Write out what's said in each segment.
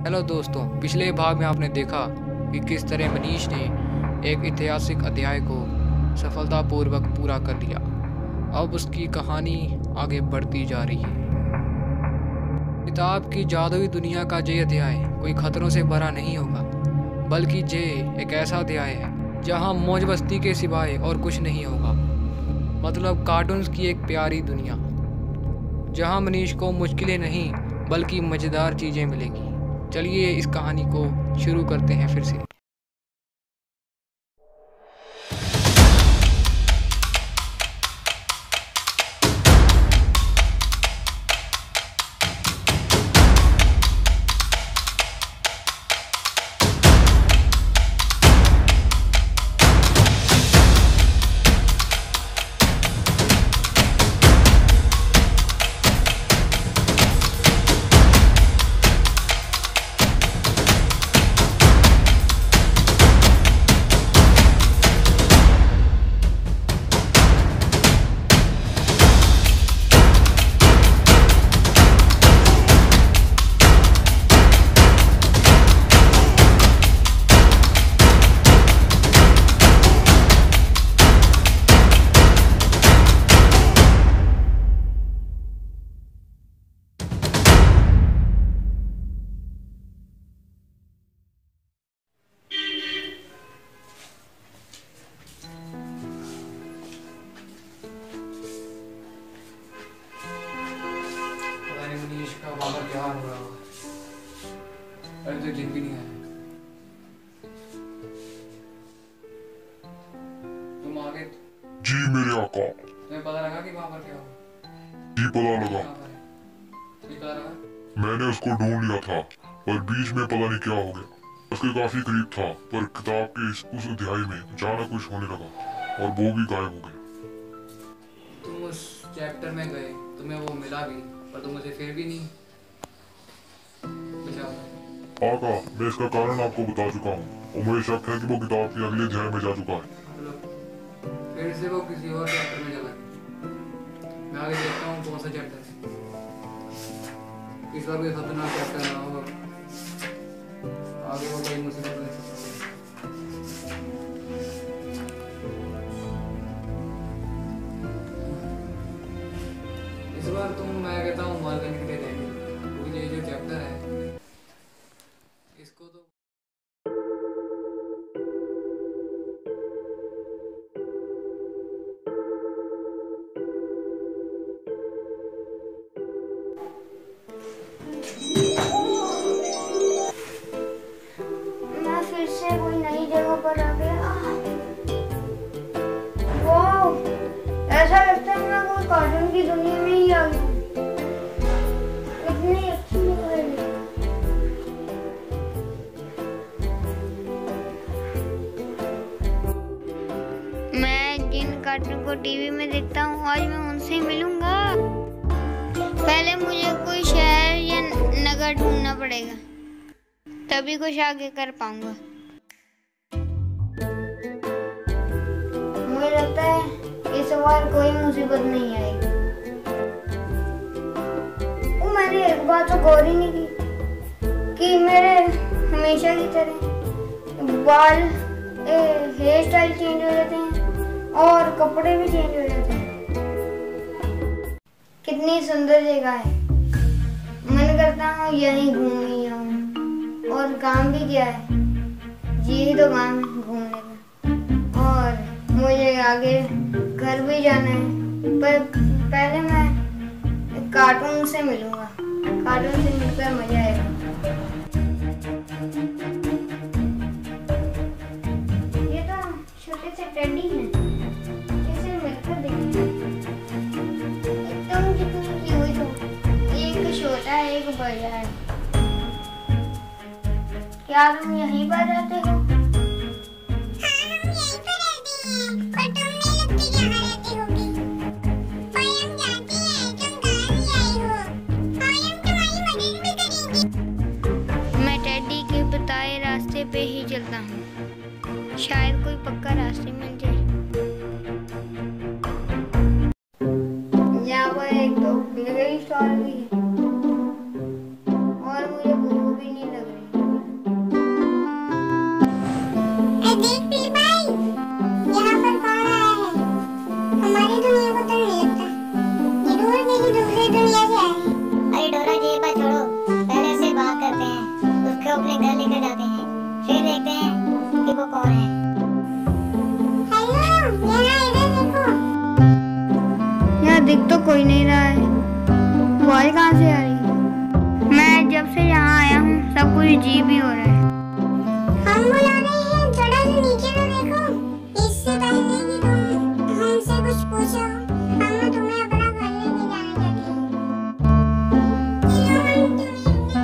Hello दोस्तों, पिछले भाग में आपने देखा कि किस तरह मनीष ने एक ऐतिहासिक अध्याय को सफलतापूर्वक पूरा कर लिया। अब उसकी कहानी आगे बढ़ती जा रही है। किताब की जादुई दुनिया का ये अध्याय कोई खतरों से भरा नहीं होगा, बल्कि ये एक ऐसा अध्याय है जहां मौज मस्ती के सिवाय और कुछ नहीं होगा। मतलब कार्टून्स की एक प्यारी दुनिया जहां मनीष को मुश्किलें नहीं बल्कि मज़ेदार चीज़ें मिलेगी। चलिए इस कहानी को शुरू करते हैं फिर से। मनीष का बाबा क्या हो रहा है? अरे तो जिद भी नहीं आया। तुम आगे। जी मेरे आका। तुम्हें पता लगा कि वहाँ पर क्या हुआ? जी पता लगा। पता लगा? मैंने उसको ढूंढ लिया था, पर बीच में पता नहीं क्या हो गया। उसके काफी करीब था, पर किताब के उस अध्याय में अचानक कुछ होने लगा और वो भी गायब हो गया। तुम उस चैप्टर में गए, तुम्हें वो मिला भी, पर तुम उसे फिर भी नहीं बचा पाए। आका, मैं इसका कारण आपको बता चुका हूँ और मुझे शक है कि वो किताब के अगले अध्याय में जा चुका है। फिर से वो किसी और चैप्टर में चला गया। मैं आगे देखता हूँ कौन सा चैप्टर है। इस बार कोई खतरनाक चैप्टर ना हो, आगे वो कोई मुसीबत नहीं। इस बार मैं कहता हूँ मार करने के लिए रहेंगे, क्योंकि ये जो चैप्टर है इसको तो मैं फिर से कोई नई जगह पर आ गया। वाह, ऐसा लगता है मैं कोई कार्टून की दुनिया में ही आ गया। इतनी अच्छी जगह है। मैं जिन कार्टून को टीवी में देखता हूँ आज मैं उनसे मिलूंगा। पहले मुझे कोई शहर या नगर ढूंढना पड़ेगा, तभी कुछ आगे कर पाऊंगा। मुझे लगता है इस बार कोई मुसीबत नहीं आएगी। मैंने एक बात तो गौर ही नहीं की कि मेरे हमेशा की तरह बाल हेयर स्टाइल चेंज हो जाते हैं और कपड़े भी चेंज हो जाते हैं। कितनी सुंदर जगह है। मन करता हूँ यहीं घूम ही आऊं। और काम भी क्या है, यही तो काम है घूमने का। और मुझे आगे घर भी जाना है, पर पहले मैं कार्टून से मिलूंगा। कार्टून से मिलकर मजा आएगा। ये तो छोटे से टेडी हैं, इसे मिलकर देखेंगे। एकदम कितनी क्यूट हो, एक छोटा है एक बड़ा है। क्या तुम यहीं पर रहते हो? रास्ते पे ही चलता हूँ, शायद कोई पक्का रास्ते मिल जाए। यहाँ पर एक तो बिजली स्टॉल भी है और मुझे भूख भी नहीं लग रही। भी जी भी हो रहा है। हम बुला रहे हैं, थोड़ा सा नीचे तो देखो। इससे पहले कि तुम हमसे कुछ पूछो, हम तुम्हें अपना घर लेके जाना चाहते हैं। चलो हम तुम्हें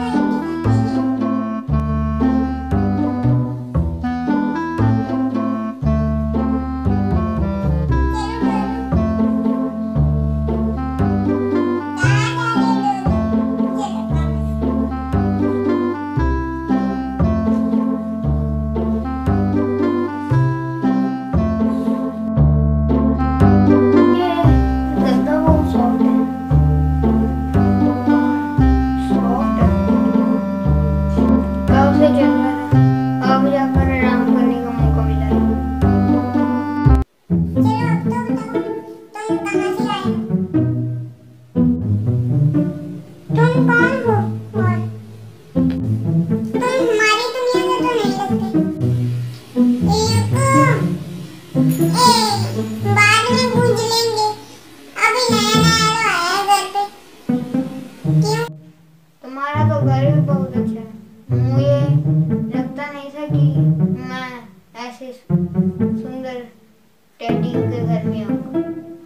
तुम्हारा तो घर भी बहुत अच्छा है। मुझे लगता नहीं था कि मैं ऐसे सुंदर टेडी के घर में आऊंगा।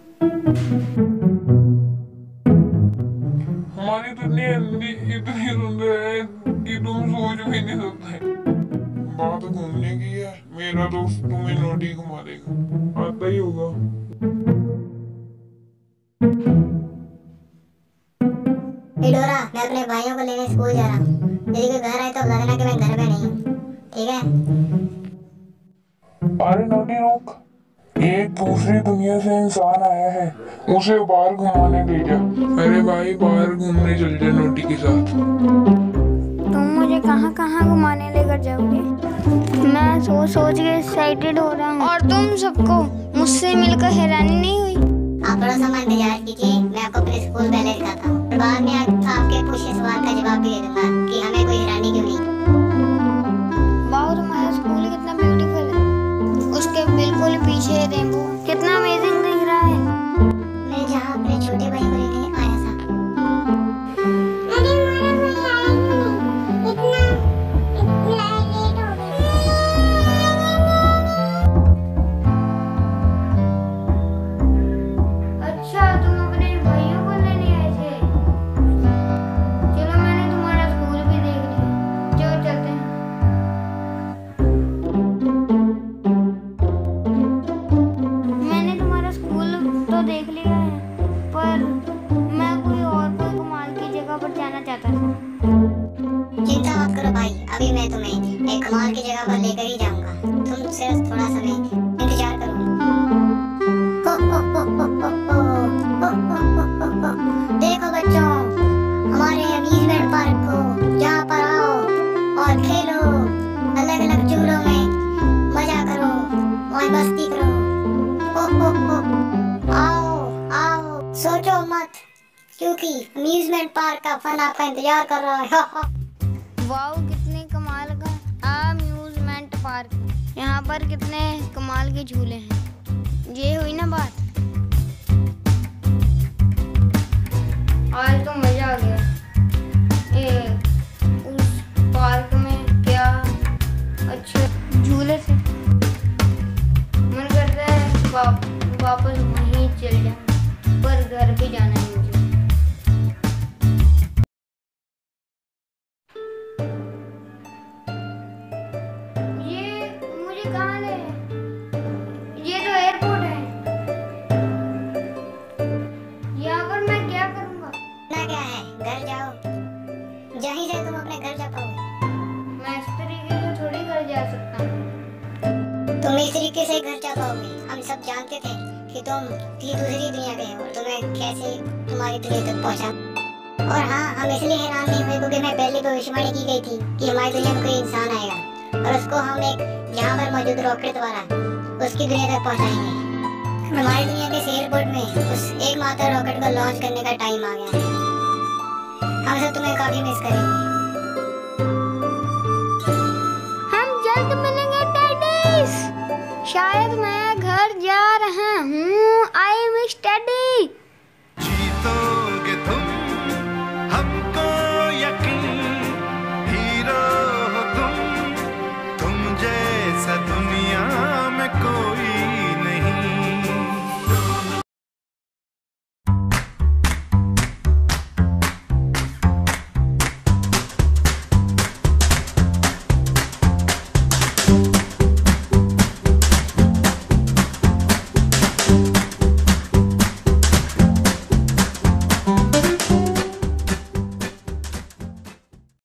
हमारी दुनिया इतनी सुंदर है कि तुम सोच भी नहीं सकते। बात घूमने की है, मेरा दोस्त तुम्हें नोटी घुमा देगा, आता ही होगा। डोरा, मैं अपने भाइयों को लेने स्कूल जा रहा हूँ। यदि कोई घर आए तो बता देना कि मैं घर पे नहीं हूँ, ठीक है? अरे नोटी रुक, एक दूसरी दुनिया से इंसान आया है, उसे बाहर घुमाने ले जा। अरे भाई बाहर घूमने चल जा नोटी के साथ। तुम मुझे कहाँ कहाँ घुमाने लेकर जाओगे? मैं सोच के एक्साइटेड हो रहा हूँ। और तुम सबको मुझसे मिलकर हैरानी नहीं हुई? आप थोड़ा सा इंतजार कीजिए, मैं आपको अपने स्कूल पहले दिखाता हूँ। बाद में आपके पूछे सवाल का जवाब भी दे दूंगा कि हमें कोई हैरानी क्यों नहीं। वाह, तुम्हारा स्कूल कितना ब्यूटीफुल है। उसके बिल्कुल पीछे रेनबो कितना अमेजिंग दिख रहा है। मैं जहाँ अपने छोटे भाई को लेने आया था। अरे हमारा भाई आया क्यों नहीं? इतना लेट हो गया। अच्छा, तुम अपने भाइयों को लेने आए थे। चलो, मैंने तुम्हारा स्कूल भी देख लिया। चलो चलते हैं। मैंने तुम्हारा स्कूल तो देख लिया है, पर मैं कोई कमाल की जगह पर जाना चाहता था। चिंता मत करो भाई, अभी मैं तुम्हें एक कमाल की जगह पर लेकर ही जाऊंगा। तुम सिर्फ थोड़ा समय इंतजार करो। देखो बच्चों, हमारे अम्यूजमेंट पार्क को, जहाँ पर आओ और खेलो, अलग अलग झूलों में मजा करो और मस्ती करो। आओ आओ, सोचो मत, क्योंकि अम्यूजमेंट पार्क का फन आपका इंतजार कर रहा है। वाओ, कितने कमाल का अम्यूजमेंट पार्क। यहाँ पर कितने कमाल के झूले हैं। ये हुई ना बात। आज तो मजा आ गया। उस पार्क में क्या अच्छे झूले थे। मन करता है वापस वहीं चल जाए, पर घर भी जाना है मुझे। ये मुझे कहाँ ले? ये तो एयरपोर्ट है। यहाँ पर मैं क्या करूँगा? ना क्या है, घर जाओ, जहीं से तुम अपने घर जा पाओगे। मैं इस तरीके से थोड़ी घर जा सकता हूँ। तुम इस तरीके से घर जा पाओगे। हम सब जानते थे कि तुम दूसरी दुनिया के हो और तुम्हें कैसे तुम्हारी दुनिया तक पहुँचा। और हाँ, हम इसलिए हैरान नहीं हुए क्योंकि मैं पहले भविष्यवाणी की गई थी कि हमारी दुनिया में कोई इंसान आएगा और उसको हम एक यहाँ पर मौजूद रॉकेट द्वारा उसकी दुनिया तक पहुँचाएंगे। हमारी दुनिया के एयरपोर्ट में उस एकमात्र रॉकेट को लॉन्च करने का टाइम आ गया है। हम सब तुम्हें काफी मिस करेंगे। हम जल्द मिलेंगे डैडीज। शायद मैं